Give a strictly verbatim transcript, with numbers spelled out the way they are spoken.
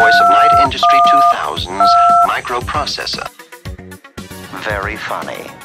choice of Knight Industry two thousand's microprocessor. Very funny.